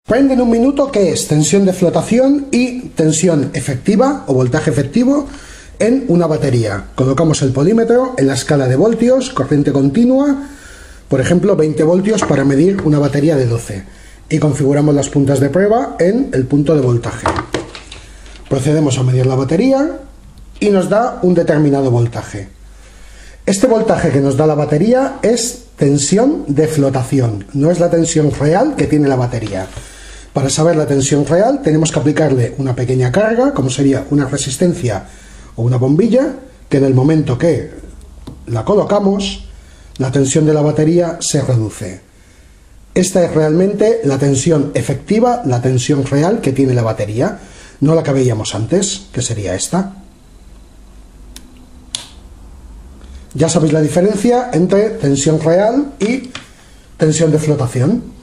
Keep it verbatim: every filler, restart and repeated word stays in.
Aprende en un minuto qué es tensión de flotación y tensión efectiva o voltaje efectivo en una batería. Colocamos el polímetro en la escala de voltios, corriente continua, por ejemplo veinte voltios para medir una batería de doce, y configuramos las puntas de prueba en el punto de voltaje. Procedemos a medir la batería y nos da un determinado voltaje. Este voltaje que nos da la batería es tensión de flotación, no es la tensión real que tiene la batería. Para saber la tensión real tenemos que aplicarle una pequeña carga, como sería una resistencia o una bombilla, que en el momento que la colocamos, la tensión de la batería se reduce. Esta es realmente la tensión efectiva, la tensión real que tiene la batería, no la que veíamos antes, que sería esta. Ya sabéis la diferencia entre tensión real y tensión de flotación.